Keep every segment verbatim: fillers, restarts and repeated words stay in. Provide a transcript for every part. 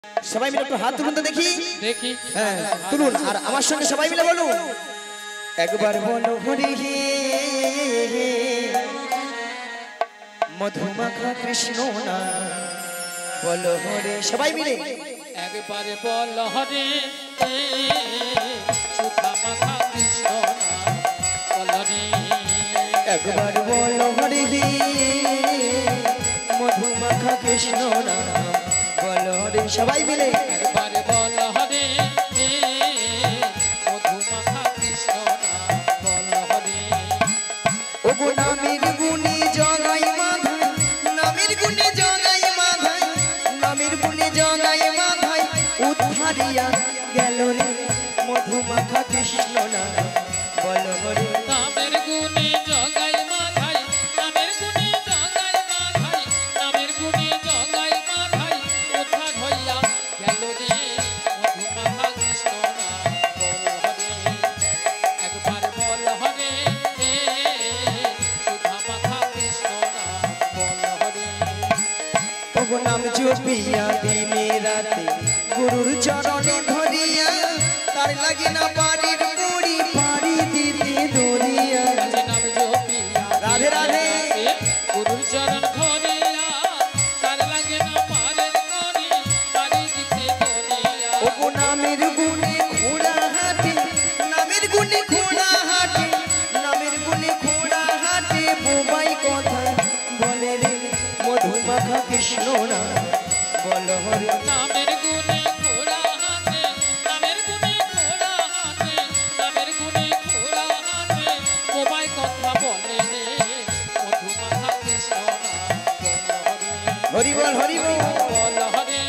সবাই মিলে একটু হাত তুলুন তো দেখি দেখি হ্যাঁ তুলুন আর আমার সঙ্গে সবাই মিলে বলুন একবার বলো হরি হে মধুমাখা কৃষ্ণ না বলো হরি সবাই মিলে একবারে বল হরে সুধা মাখা কৃষ্ণ বল রে একবার বলো হরি হে মধুমাখা কৃষ্ণ না বলো হরি সবাই মিলে একবারে বল হরে মধু মাখা কৃষ্ণ বল হরে ওগো নামের গুণে জগাই মাধাই নামের গুণে জগাই মাধাই নামের গুণে জগাই মাধাই উদ্ধারিয়া গেল রে মধুমাখা কৃষ্ণ না বল হরি নামের গুণে জগাই মাধাই নামের গুণে জগাই মাধাই নামের গুণে জগাই মাধাই উদ্ধার হইয়া গেল রে মধু মাখা কৃষ্ণ বল হরে একবার বল হরে সুধা মাখা কৃষ্ণ বল হরে ওগো নাম জপিয়া দিনে রাতে গুরুর চরণে ধরিয়া তার লাগি না বাড়ির মুড়ি পাড়ি দিতে দরিয়া নাম জপিয়া রাধে রাধে গুরুর চরণ ধরিয়া তার লাগে না পারের করি বাড়ি দিতে দরিয়া ওগো নামের গুণে ঘোড়া হাটে নামের গুণে ঘোড়া হাটে নামের গুণে ঘোড়া হাটে বোবাই কথা বলে রে মধুমাখা কৃষ্ণ না বল হরি নামের গুণে ঘোড়া হাতে নামের গুণে ঘোড়া হাতে নামের গুণে ঘোড়া হাতে সবাই কথা বলে রে মধু মাখা কৃষ্ণ হরি বল হরি বল বল হরে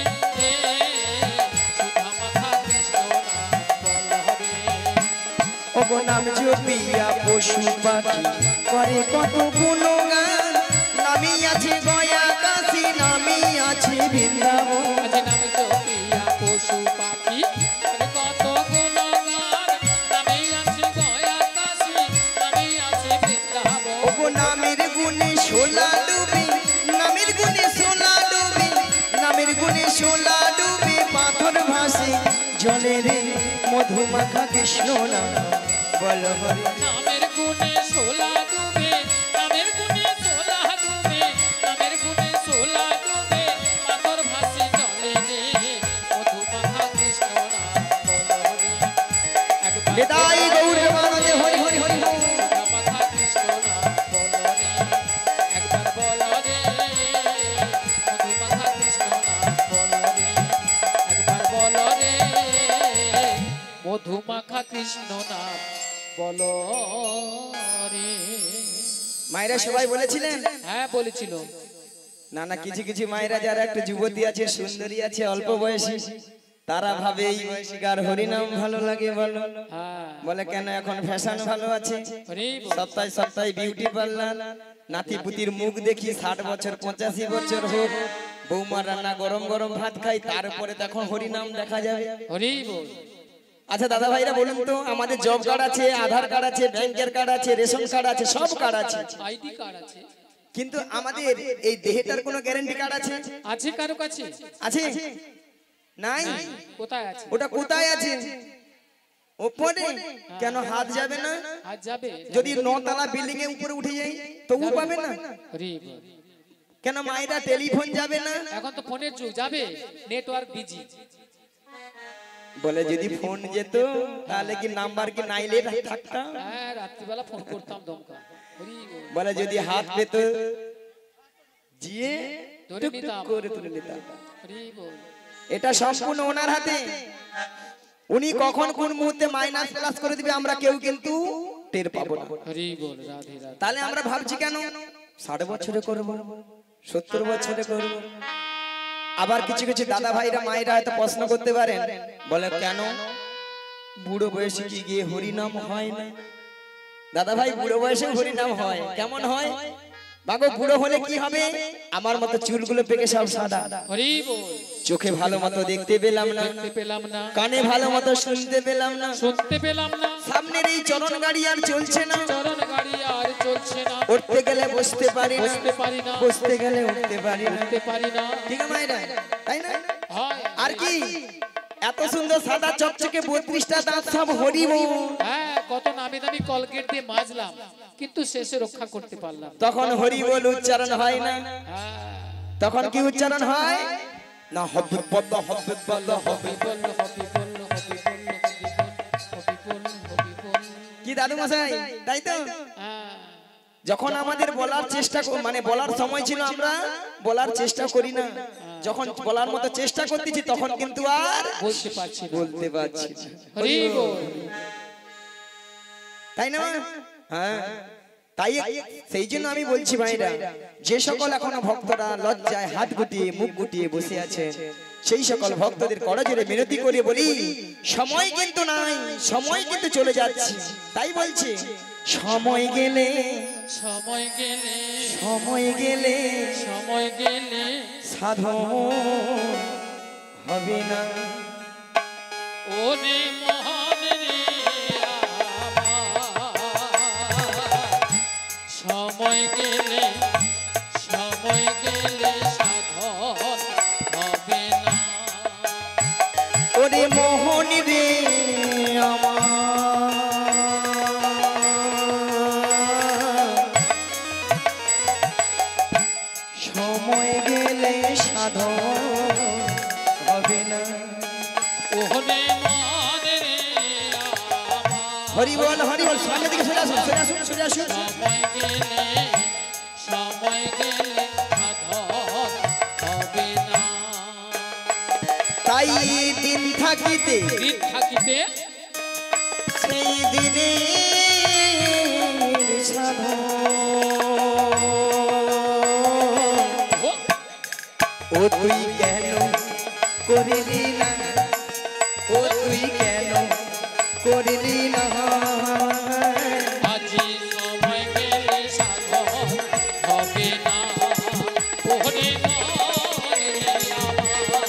সুধা মাখা কৃষ্ণ বল হরে ওগো নাম জপিয়া পশু পাখি করে কত গুণগান নামি আছে গয়া কাশী নামি আছে বৃন্দাবন আজ নাম জপিয়া পশু পাখি আরে কত গুণগান নামে আছে গয়া কাশী নামে আছে বৃন্দাবন ওগো নামের গুণে সোলা ডুবে নামের গুণে সোলা ডুবে নামের গুণে সোলা ডুবে পাথর ভাসে জলে রে মধুমাখা কৃষ্ণ না বল হরি নামের গুণে সোলা ডুবে নামের গুণে সোলা ডুবে নামের গুণে সোলা ডুবে পাথর ভাসি জলে রে মধু মাখা কৃষ্ণ বল হরে একবার নিতাই গৌর প্রেমানন্দে হরি হরি হরি হরি। সুধা মাখা কৃষ্ণ বল হরে একবার বল রে মধু মাখা কৃষ্ণ বল হরে একবার বল রে মধু মাখা কৃষ্ণ নাম বল রে মায়েরা সবাই বলেছিলেন হ্যাঁ বলেছিল না না কিছু কিছু মায়েরা যারা একটা যুবতী আছে সুন্দরী আছে অল্প বয়সী তারা ভাবে এই বয়সীকার হরিনাম ভালো লাগে বলো হ্যাঁ বলে কেন এখন ফ্যাশন ভালো আছে হরি বল। সপ্তাহে সপ্তাহে বিউটি পার্লার নাতি পুতির মুখ দেখি ষাট বছর পঁচাশি বছর হোক বৌমার রান্না গরম গরম ভাত খাই তারপরে তখন হরিনাম দেখা যাবে হরি বল। আচ্ছা দাদা ভাইরা বলুন তো আমাদের জব কার্ড আছে আধার কার্ড আছে ব্যাংকের কার্ড আছে রেশন কার্ড আছে সব কার্ড আছে আইডি কার্ড আছে কিন্তু আমাদের এই দেহেটার কোনো গ্যারান্টি কার্ড আছে আছে কারো কাছে আছে নাই নাই, কোথায় আছে ওটা কোথায় আছে ওপরে কেন হাত যাবে না আজ যাবে যদি নতলা বিল্ডিং এর উপরে উঠে যাই তবু পাবে না হরি বল। কেন মায়েরা টেলিফোন যাবে না এখন তো ফোনের যুগ যাবে নেটওয়ার্ক বিজি বলে যদি ফোন যেত তাহলে কি নাম্বার কি নাইলে থাকতাম হ্যাঁ রাত্রিবেলা ফোন করতাম দমকা হরি বল। বলে যদি হাত পেত জিয়ে ধরে টুক টুক নিতাম করে তুলে নিতাম হরি বল। এটা সম্পূর্ণ ওনার হাতে উনি কখন কোন মুহূর্তে মাইনাস প্লাস করে দিবে আমরা কেউ কিন্তু টের পাবো না হরি বল রাধে রাধে তাহলে আমরা ভাবছি কেন ষাট বছরে করব সত্তর বছরে করব আবার কিছু কিছু দাদা ভাইরা মায়েরা হয়তো প্রশ্ন করতে পারেন বলে কেন বুড়ো বয়সে কি গিয়ে হরিনাম হয় না দাদা ভাই বুড়ো বয়সে হরিনাম হয় কেমন হয় বাগো বুড়ো হলে কি হবে আমার মতো চুলগুলো পেকে সব সাদা হরি বল। চোখে ভালো মতো দেখতে পেলাম না দেখতে পেলাম না কানে ভালো মতো শুনতে পেলাম না শুনতে পেলাম না সামনের এই চরণ গাড়ি আর চলছে না চরণ গাড়ি আর চলছে না উঠতে গেলে বসতে পারি না বসতে পারি না বসতে গেলে উঠতে পারি না উঠতে পারি না ঠিক আছে মায়েরা তাই না হয় আর কি এত সুন্দর সাদা চকচকে বত্রিশটা দাঁত সব হরি বল। হ্যাঁ, কত নামি দামি কলগেট দিয়ে মাজলাম, কিন্তু শেষে রক্ষা করতে পারলাম না। তখন হরি বল উচ্চারণ হয় না। হ্যাঁ, তখন কি উচ্চারণ হয় না? হবে বল, হবে বল, হবে হবি বল, হবি বল, হবি বল, হবি বল, হবি বল। কি দাদু মশাই, তাই তো? হ্যাঁ, যখন আমাদের বলার চেষ্টা কর- মানে বলার সময় ছিল আমরা বলার চেষ্টা করি না, যখন বলার মতো চেষ্টা করতেছি তখন কিন্তু আর বলতে পারছি না। বলতে পারছি না। হরি বল। তাই না? হ্যাঁ, তাই সেই জন্য আমি বলছি ভাইরা, যে সকল এখনো ভক্তরা লজ্জায় হাত গুটিয়ে মুখ গুটিয়ে বসে আছে, সেই সকল ভক্তদের করজোরে মিনতি করে বলি, সময় কিন্তু নাই, সময় কিন্তু চলে যাচ্ছে। তাই বলছি, সময় গেলে সময় গেলে, সময় গেলে সময় গেলে সাধন হবে না। ওরে মহান রে আমার, সময় গেলে, সময় গেলে সাধন হবে না। ওরে মোহন রে আমার, সময় গেলে সাধন হবে না। ওরে মহান রে আমার, হরি বল, হরি বল। সামনের দিকে সরে আসুন, সরে আসুন, সরে আসুন। সময় গেলে, সময় গেলে সাধন হবে না। তাই দিন থাকিতে দিন থাকিতে সেই দিনে সাধন। ও ও তুই কেন করলি না, ও তুই কেন করলি না। আজি সময় গেলে সাধন হবে না। ওরে মরে আমার,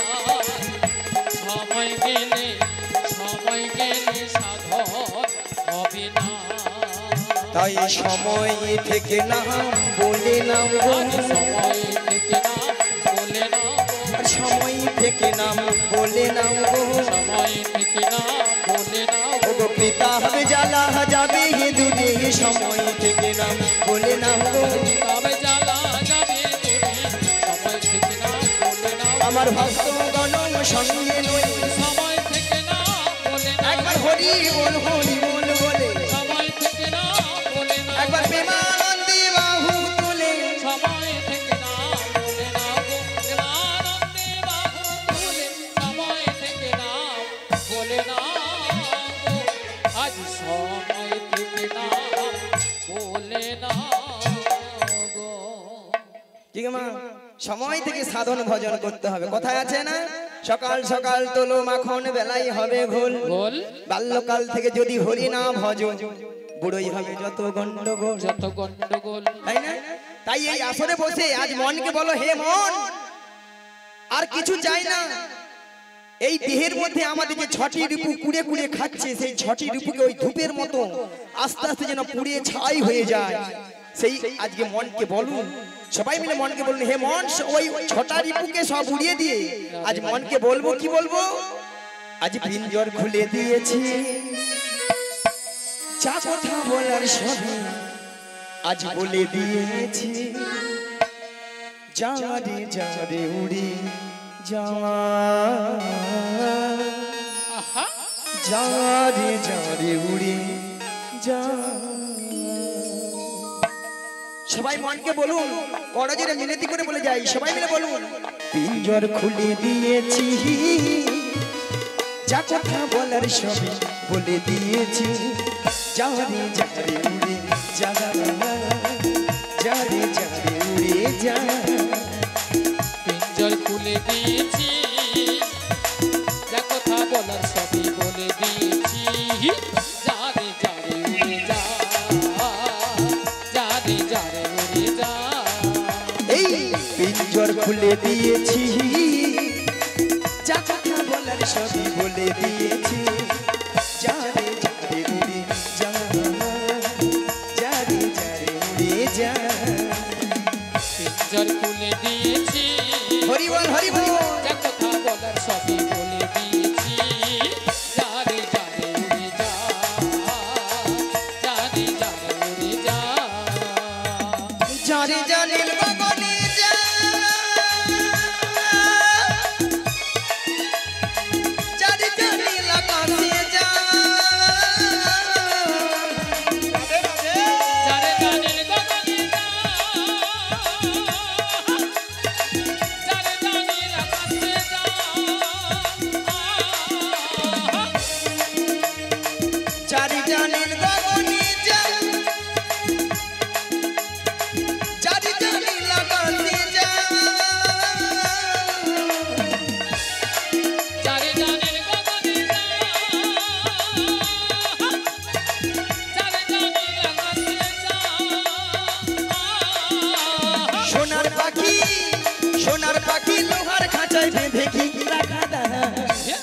সময় গেলে, সময় গেলে সাধন হবে না। তাই সময় থেকে নাম বলে নাম গো, আজ সময় থেকে না বলে না, সময় থেকে নাম বলে নাম গো। সময় থেকে না বলে না, ও গো পিতা হবে জ্বালা যাবে হে দূরে, সময় থেকে নাম বলে নাম গো। তবে জ্বালা যাবে দূরে, সময় থেকে না বলে না, আমার ভক্ত গণ সঙ্গে নই, সময় থেকে না বলে না, একবার হরি বল, হরি বল বলে, সময় থেকে না বলে না, একবার প্রেমানন্দে বাহু তুলে, সময় থেকে না বলে না গো, প্রেমানন্দে বাহু তুলে, সময় থেকে না বলে না গো, আজ সময় থেকে না বলে না গো। ঠিক মা, সময় থেকে সাধন ভজন করতে হবে। কথায় আছে না, সকাল সকাল তোলো মাখন বেলাই হবে ঘোল। বল বাল্যকাল থেকে যদি হরি না ভজ, বুড়োই হবে যত গন্ডগোল। যত গন্ডগোল, তাই না? তাই এই আসরে বসে আজ মনকে বলো, হে মন, আর কিছু চাই না। এই দেহের মধ্যে আমাদের যে ছটি রিপু কুড়ে কুড়ে খাচ্ছে, সেই ছটি রিপুকে ওই ধূপের মতো আস্তে আস্তে যেন পুড়িয়ে ছাই হয়ে যায়। সেই আজকে মনকে বলুন, সবাই মিলে মনকে বলুন, হে মন, ওই ছটা রিপুকে সব উড়িয়ে দিয়ে আজ মনকে বলবো, কি বলবো? আজ পিঞ্জর খুলে দিয়েছি, যা কথা বলার সবই আজ বলে দিয়েছি। যারে যারে উড়ে যাওয়া, আহা যারে যারে উড়ে যা। সবাই মনকে বলুন, করজোরে মিনতি করে বলে যাই, সবাই মিলে বলুন, পিঞ্জর খুলে দিয়েছি, যা কথা বলার সবই বলে দিয়েছি। যারে যারে উড়ে যা, যারে যারে উড়ে যা। পিঞ্জর খুলে দিয়েছি, যা কথা বলার সবই বলে দিয়েছি। যারে যারে উড়ে যা, যারে যারে উড়ে যা। এই পিঞ্জর খুলে দিয়েছি, যা কথা বলার সবই বলে দিয়েছি। যারে যারে উড়ে যা, যারে যারে উড়ে যা। পিঞ্জর খুলে দিয়েছি, হরি বল, হরি বল। যা কথা বলার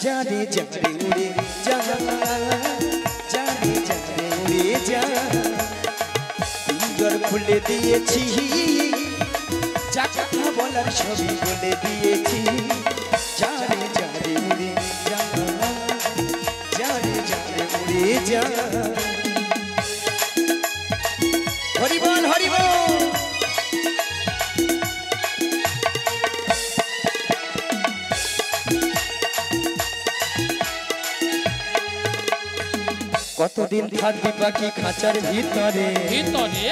जाने जाने उड़े जा जाने जाने उड़े जा पिंजर खुले दिएছি যা কথা বলার সবই বলে দিয়েছি जाने जाने उड़े जा जाने जाने उड़े जा हरि बोल हरि बोल কতদিন থাকবি পাখি খাঁচার ভিতরে ভিতরে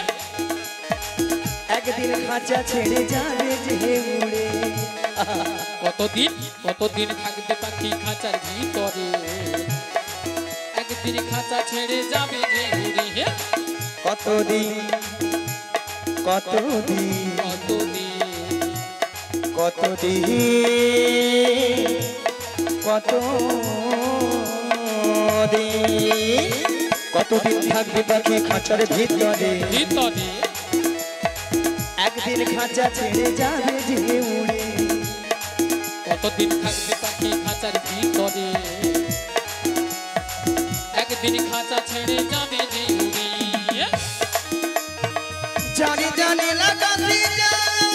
একদিন খাঁচা ছেড়ে যাবে যে উড়ে কতদিন কতদিন থাকবে পাখি খাঁচার ভিতরে একদিন খাঁচা ছেড়ে যাবে যে উড়ে হে কতদিন কতদিন কতদিন কতদিন কতদিন কতদিন থাকবি পাখি খাঁচার ভিতরে ভিতরে একদিন খাঁচা ছেড়ে যাবে যে উড়ে কতদিন থাকবে পাখি খাঁচার ভিতরে একদিন খাঁচা ছেড়ে যাবে যে উড়ে জানি জানি লাগাতে যা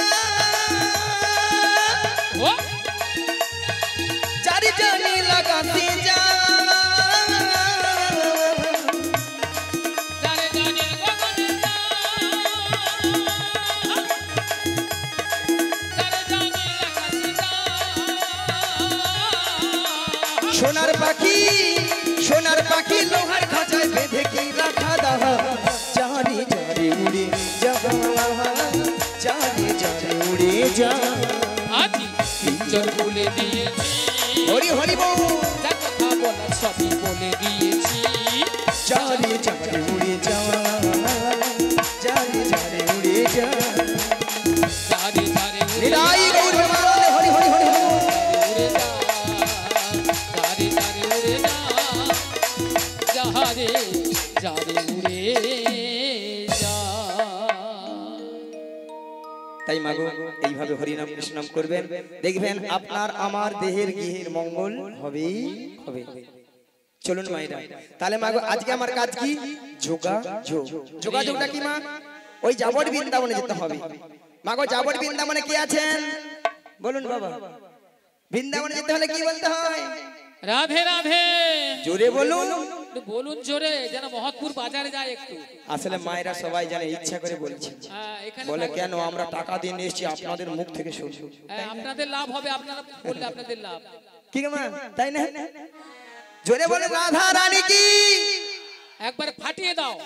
ও জানি জানি লাগাতে যা জানে জানে গগনে যা জানে জানে লাগাতে যা সোনার পাখি সোনার পাখি লোহার খাঁচায় বেঁধে কি রাখা দাহা জানি জানি উড়ে যা জানি জানি উড়ে যা আজি পিঞ্জর খুলে দিয়েছি হরি হরি বল যা কথা বলার সবই বলে দিয়েছি জানি জানি উড়ে যা জানি জানি উড়ে যা জানে জানে উড়ে নিরাই গৌর প্রেমানন্দে হরি হরি হরি হরি উড়ে যা জানে জানে উড়ে যা যাহারে জানে উড়ে যা তাই মাগো এইভাবে হরিনাম কৃষ্ণনাম করবেন দেখবেন আপনার আমার দেহের গৃহের মঙ্গল হবেই হবে চলুন মায়েরা তাহলে মাগো আজকে আমার কাজ কি যোগাযোগ যোগাযোগটা কি মা ওই যাবট বৃন্দাবনে যেতে হবে মাগো যাবট বৃন্দাবনে কি আছেন বলুন বাবা বৃন্দাবনে যেতে হলে কি বলতে হয় রাধে রাধে জোরে বলুন একটু বলুন জোরে যেন মহৎপুর বাজারে যায় একটু আসলে মায়েরা সবাই জানে ইচ্ছা করে বলছে হ্যাঁ, এখানে বলে থাকো। কেন আমরা টাকা দিয়ে নিয়ে এসেছি আপনাদের মুখ থেকে শুনবো হ্যাঁ, আপনাদের লাভ হবে আপনারা বললে আপনাদের লাভ কি গো মা তাই না জোরে বলে রাধা রানী কি একবার ফাটিয়ে দাও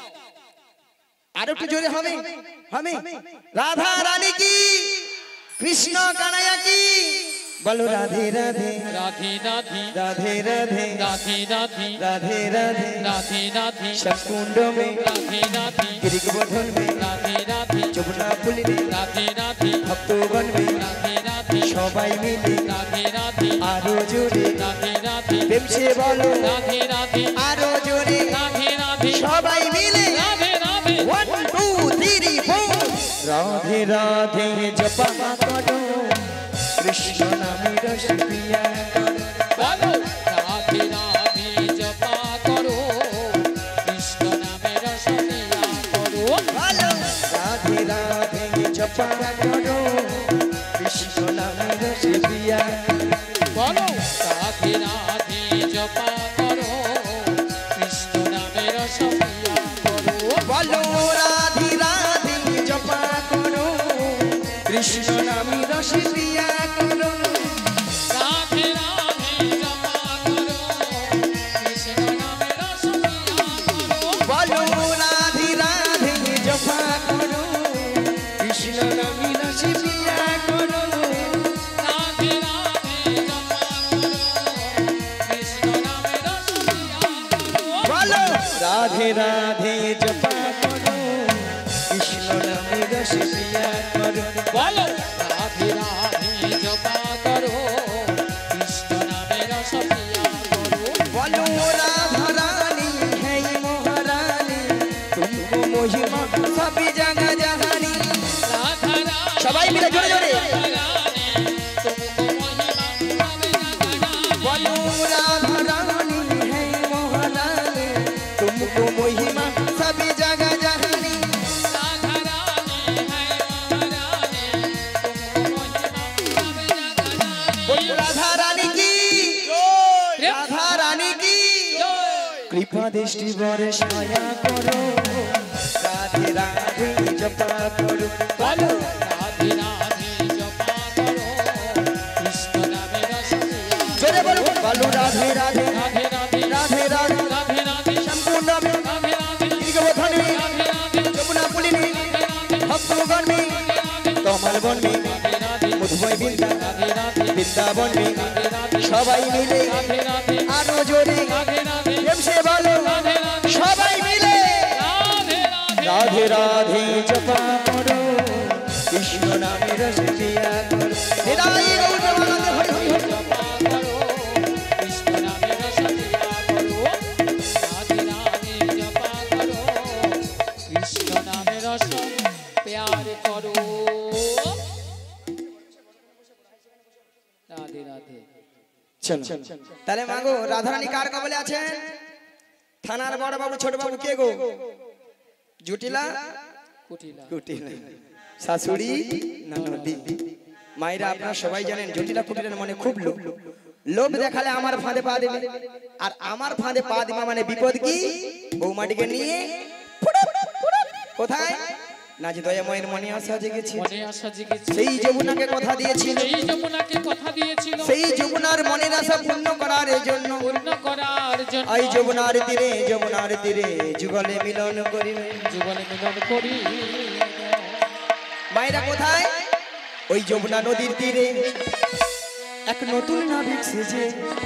আর একটু জোরে হবে হবে রাধা রানী কি কৃষ্ণ কানাইয়া কি বলো রাধে রাধে রাধে রাধে রাধে রাধে রাধে রাধে রাধে রাধে রাধে রাধে সকুণ্ড মে রাধে রাধে गिरिगोवर्धन में রাধে রাধে যমুনা ফুলি রে রাধে রাধে ভক্তগণ মে রাধে রাধে সবাই মিলে রাধে রাধে আরো জোরে রাধে রাধে প্রেম সে বলো রাধে রাধে আরো জোরে রাধে রাধে সবাই মিলে Radhe Radhe one two three four Radhe Radhe জপা করো কৃষ্ণ নামে রস পিয়া করো বলো রাধে রাধে জপা করো কৃষ্ণ নামে রস দিয়া করো ভালো রাধে রাধে জপা করো কৃষ্ণ নামে রস পিয়া বলো রাধে রাধে জপা করো কৃষ্ণ নামে রস দিয়া করো বলো রাধে রাধে জপা করো কৃষ্ণ নামে রস পিয়া করো রাধে রাধে জপা করো কৃষ্ণ নামে রস দিয়া করো বলো রাধে রাধে জপা করো কৃষ্ণ নামে রস পিয়া করো রাধে রাধে জপা করো কৃষ্ণ নামে রস দিয়া করো বলো রাধে রাধে জপা করো কৃষ্ণ নামে রস পিয়া করো বলো রাধে রাধে জপা করো কৃষ্ণ নামে রস দিয়া করো বলো রাধা রানী है महारानी तुमको महिमा सभी जगह जहानी राधा रानी সবাই মিলে জোরে জোরে रानी तुमको महिमा सबे जगह जानी বলো দৃষ্টি বরে ছায়া করো রাধে রাধে জপা করো বলো রাধে রাধে জপা করো কৃষ্ণ নামে রস দিয়া জোরে বলো বলো রাধে রাধে রাধে রাধে রাধে রাধে রাধে রাধে সম্পূর্ণ রাধে রাধে দীর্ঘবধানে রাধে রাধে যমুনা পুলিনি রাধে রাধে ভক্তগণে কমল বনে রাধে রাধে মধুময় বৃন্দা রাধে রাধে বৃন্দাবনে রাধে রাধে সবাই মিলে রাধে রাধে আরো জোরে রাধে রাধে প্রেম সে বলো রাধে রাধে সবাই মিলে রাধে রাধে রাধে জপা করো কৃষ্ণ নামে রস দিয়া করো হৃদয় গৌর প্রেমানন্দে হরি হরি হরি জপা করো কৃষ্ণ নামে রস দিয়া করো রাধে রাধে জপা করো কৃষ্ণ নামে রস প্যার করো রাধে রাধে চলো তাহলে মাগো রাধারানী কার কবলে আছেন থানার বড় বাবু ছোট বাবু কে গো জুটিলা কুটিলা কুটিলা শাশুড়ি ননদি মায়েরা আপনারা সবাই জানেন জটিলা কুটিলার মনে খুব লোভ লোভ দেখালে আমার ফাঁদে পা দেবে আর আমার ফাঁদে পা দিবা মানে বিপদ কি বৌমাটিকে নিয়ে ফুটুক, ফুটুক। কোথায় না যে দয়াময়ের মনে আশা জেগেছে মনে আশা জেগেছে সেই যমুনাকে কথা দিয়েছিল সেই যমুনাকে কথা দিয়েছিল সেই যমুনার মনের আশা পূর্ণ করার জন্য পূর্ণ করার জন্য এই যমুনার তীরে যমুনার তীরে যুগলে মিলন করিবে জীবনে মিলন করি মায়েরা কোথায় ওই যমুনা নদীর তীরে এক নতুন নাবিক সেজে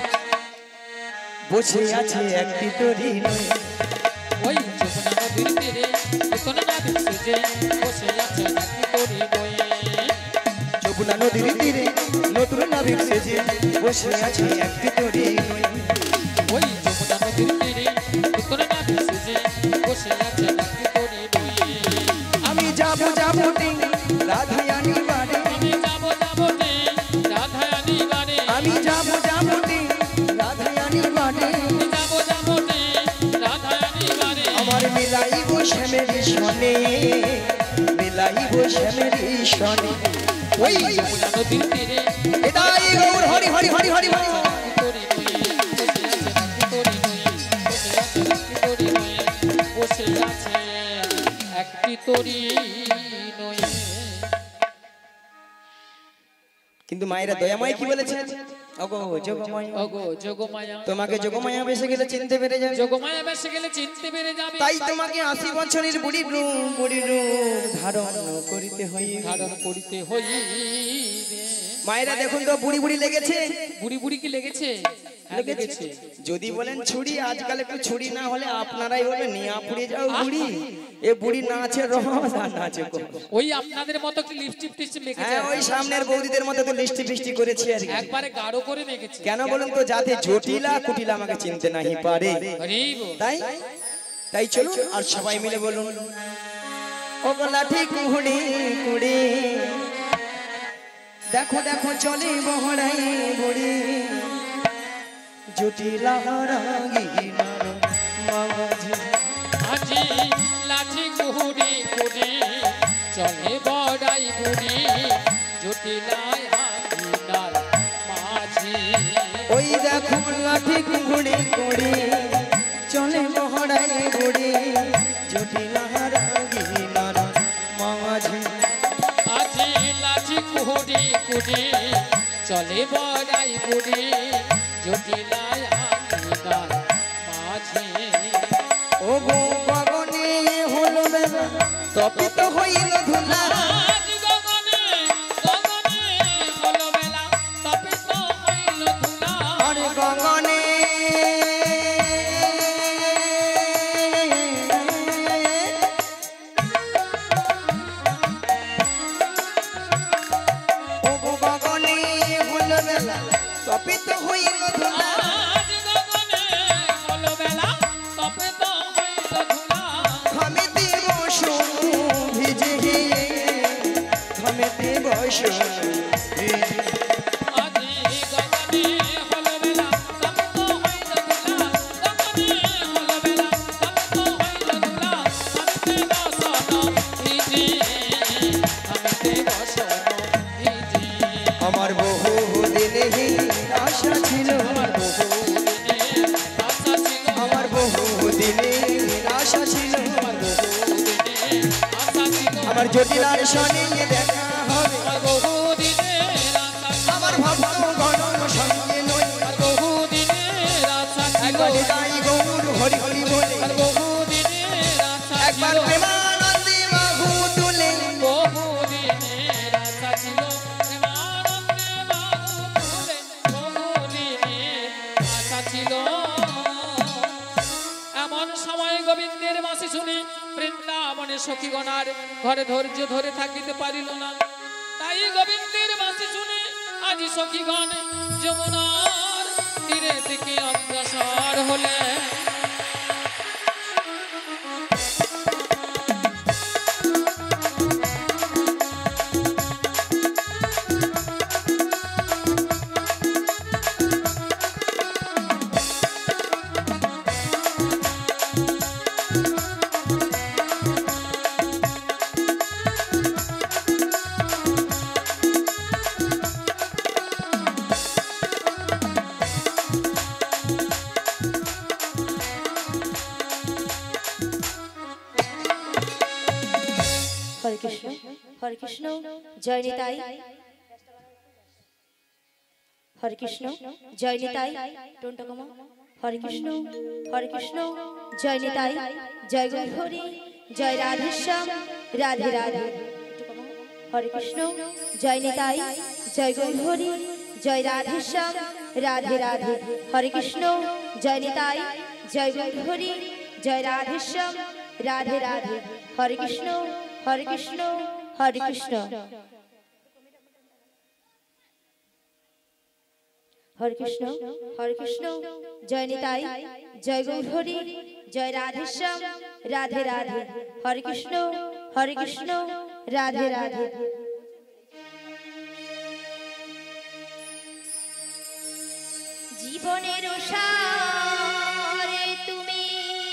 বসে আছে একটি তরী নয় ওই যমুনা নদীর তীরে নতুন নাবিক সেজে বসে আছে নাকি করি বয়ে যমুনা নদীর তীরে নতুন নাবিক সেজে বসে আছে একটি তরী নয় ওই যমুনা নদীর তীরে নতুন নাবিক সেজে বসে আছে নাকি করি বয়ে আমি যাবো যাবো টিং রাধায়ানি বাড়ি আমি যাবো যাবো নে রাধায়ানি বাড়ি আমি যাবো যাবো টিং রাধায়ানি বাড়ি আমি যাবো যাবো নে রাধায়ানি বাড়ি আমার মিলাইব শ্যামেরি সনে মিলাইব শ্যামেরি সনে ওই যমুনা নদীর তীরে এটাই গৌর হরি হরি হরি হরি হরি তোরি নয়ে বসে আছে নাকি তোরি নয়ে বসে আছে নাকি তোরি নয়ে বসে আছে একটি তোরি নয়ে কিন্তু মায়েরা দয়াময় কি বলেছেন ওগো যোগময় ওগো যোগমায়া তোমাকে যোগমায়া বেশে গেলে চিনতে পেরে যাবে যোগমায়া বেসে গেলে চিনতে পেরে যাবে তাই তোমাকে আশি বছরের বুড়ি রূপ বুড়ি রূপ ধারণ করিতে হইবে ধারণ করিতে হইবে মায়েরা দেখুন তো বুড়ি বুড়ি লেগেছে বুড়ি বুড়ি কি লেগেছে হ্যাঁ লেগেছে যদি বলেন ছুরি আজকাল একটু ছুরি না হলে আপনারাই বলবেন নিয়া পুড়ে যাও বুড়ি এ বুড়ি নাচে রস আর নাচে কোন ওই আপনাদের মতো কি লিপস্টিক টিপস্টিক মেখেছে হ্যাঁ ওই সামনের বৌদিদের মধ্যে তো লিস্টি ফিস্টি করেছি আর কি। একবারে গাঢ় করে মেখেছে কেন বলুন তো যাতে জটিলা কুটিলা আমাকে চিনতে নাহি পারে হরিব তাই তাই চলুন আর সবাই মিলে বলুন ও গো লাঠি কুহুড়ি কুড়ি দেখো দেখো চলে বহড়াই বুড়ি জটিলা রাগিনার মাঝে আজি লাঠি কুহুড়ি কুড়ি চলে বড়াই বুড়ি জটিলায় আগুনার মাঝে ওই দেখো লাঠি কুহুড়ি কুড়ি চলে বহড়াই বুড়ি জটিলা রাগিনার মাঝে আজি লাঠি কুহুড়ি কুড়ি চলে বড়াই বুড়ি জটিলায় আগুনার মাঝে ও গো গগনে হলো বেলা তপিত হইল ধুলা আজ গগনে গগনে হলো বেলা তপিত হইল ধুলা আরে গগনে ও গো গগনে হলো বেলা তপিত হইল ধুলা আজ গগনে হলো বেলা তপিত হইল ধুলা আমি দেব শুরু জটিলার সঙ্গে দেখা হবে আর বহুদিনের আশা আমার ভক্ত গণ সঙ্গে নই আর বহুদিনের আশা ছিল একবার গাই গৌর হরি হরি বলে আর বহুদিনের আশা একবার ছিল প্রেমানন্দে বাহু তুলে বহুদিনের আশা ছিল প্রেমানন্দে বাহু তুলে বহুদিনের আশা ছিল। এমন সময় গোবিন্দের বাঁশি শুনি বৃন্দাবনে সখীগণার ঘরে ধৈর্য ধরে থাকিতে পারিল না, তাই গোবিন্দের বাঁশি শুনে আজি সখীগণ যমুনার তীরে দিকে অগ্রসর হলে। হরে কৃষ্ণ হরে কৃষ্ণ জয় নিতাই হরে কৃষ্ণ জয় নিতাই টন্টকমা হরে কৃষ্ণ হরে কৃষ্ণ জয় নিতাই জয় গৌরহরি জয় রাধেশ্যাম রাধে রাধে হরে কৃষ্ণ জয় নিতাই জয় গৌরহরি জয় রাধেশ্যাম রাধে রাধে হরে কৃষ্ণ জয় নিতাই জয় গৌরহরি জয় রাধেশ্যাম রাধে রাধে হরে কৃষ্ণ হরে কৃষ্ণ হরে কৃষ্ণ হরে কৃষ্ণ হরে কৃষ্ণ জয় নিতাই জয় গৌরহরি জয় রাধেশ্যাম রাধে রাধে হরে কৃষ্ণ হরে কৃষ্ণ রাধে রাধে। জীবনের সারে তুমি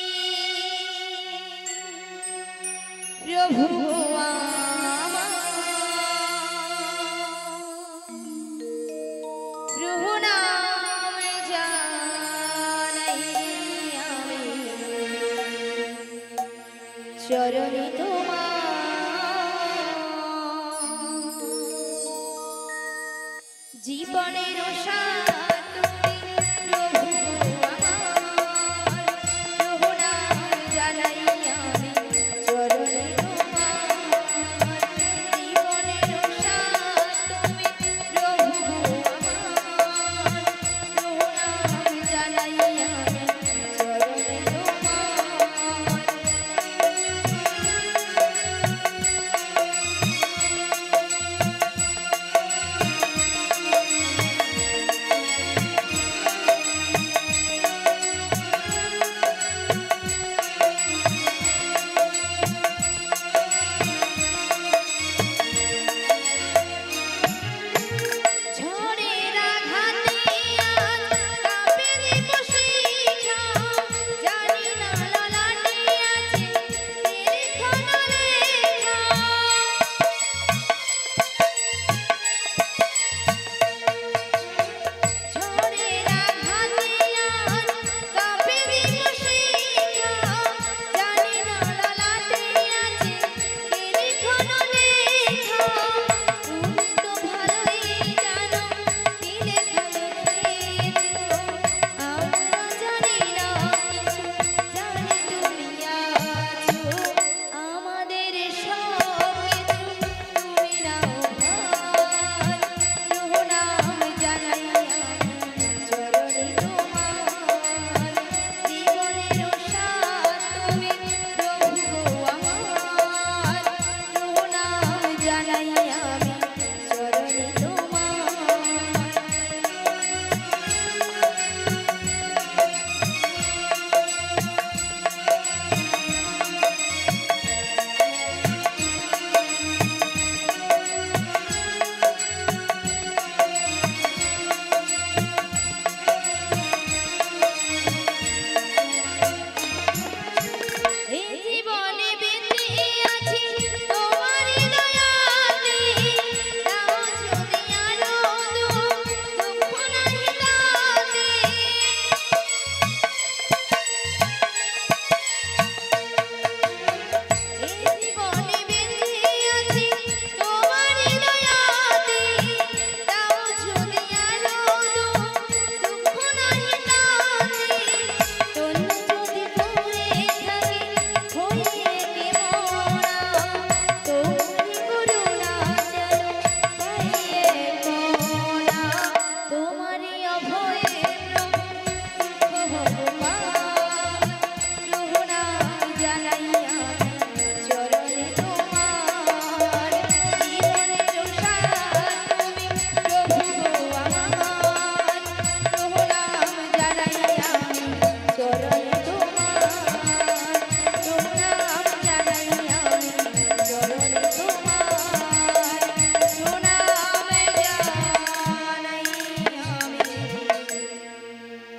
প্রভু আমার প্রভু নাম জানাই আমি চরণে তোমার জীবনের সার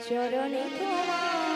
চরণে তোমার